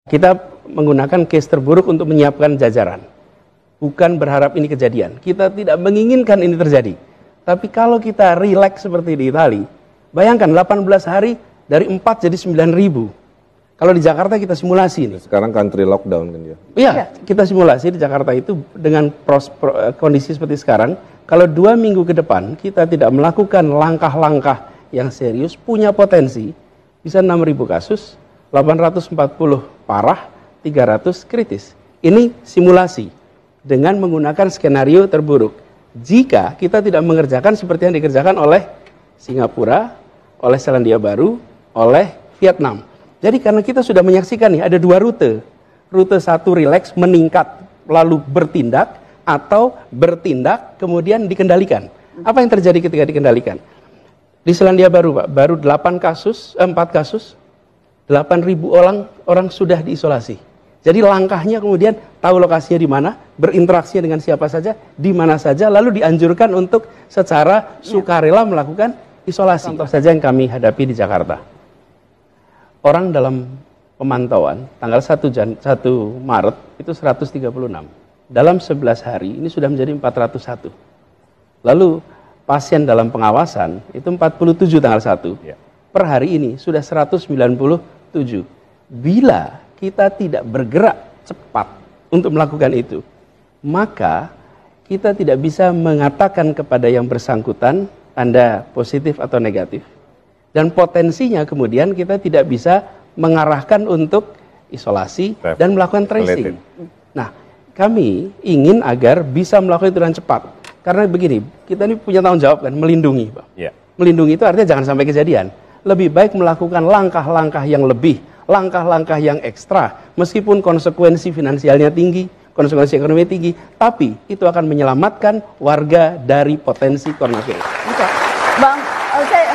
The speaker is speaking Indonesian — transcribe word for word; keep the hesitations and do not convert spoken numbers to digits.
Kita menggunakan case terburuk untuk menyiapkan jajaran. Bukan berharap ini kejadian. Kita tidak menginginkan ini terjadi. Tapi kalau kita relax seperti di Itali, bayangkan delapan belas hari dari empat jadi sembilan ribu. Kalau di Jakarta kita simulasi nih. Sekarang country lockdown kan dia. Iya, kita simulasi di Jakarta itu dengan pros, pro, kondisi seperti sekarang. Kalau dua minggu ke depan kita tidak melakukan langkah-langkah yang serius, punya potensi bisa enam ribu kasus, delapan ratus empat puluh parah, tiga ratus kritis. Ini simulasi dengan menggunakan skenario terburuk. Jika kita tidak mengerjakan seperti yang dikerjakan oleh Singapura, oleh Selandia Baru, oleh Vietnam. Jadi karena kita sudah menyaksikan nih ada dua rute. Rute satu relax, meningkat, lalu bertindak, atau bertindak kemudian dikendalikan. Apa yang terjadi ketika dikendalikan? Di Selandia Baru, Pak, baru delapan kasus, eh, empat kasus, delapan ribu orang orang sudah diisolasi. Jadi langkahnya kemudian tahu lokasinya di mana, berinteraksi dengan siapa saja, di mana saja, lalu dianjurkan untuk secara sukarela melakukan isolasi. Contoh saja yang kami hadapi di Jakarta. Orang dalam pemantauan tanggal satu Maret itu seratus tiga puluh enam. Dalam sebelas hari ini sudah menjadi empat ratus satu. Lalu pasien dalam pengawasan itu empat puluh tujuh tanggal satu. Ya. Per hari ini sudah seratus sembilan puluh tujuh. Bila kita tidak bergerak cepat untuk melakukan itu, maka kita tidak bisa mengatakan kepada yang bersangkutan Anda positif atau negatif. Dan potensinya kemudian kita tidak bisa mengarahkan untuk isolasi dan melakukan tracing. Nah, kami ingin agar bisa melakukan itu dengan cepat. Karena begini, kita ini punya tanggung jawab kan, melindungi, Pak. Ya. Melindungi itu artinya jangan sampai kejadian. Lebih baik melakukan langkah-langkah yang lebih, langkah-langkah yang ekstra, meskipun konsekuensi finansialnya tinggi, konsekuensi ekonomi tinggi, tapi itu akan menyelamatkan warga dari potensi coronavirus. Oke, Bang, saya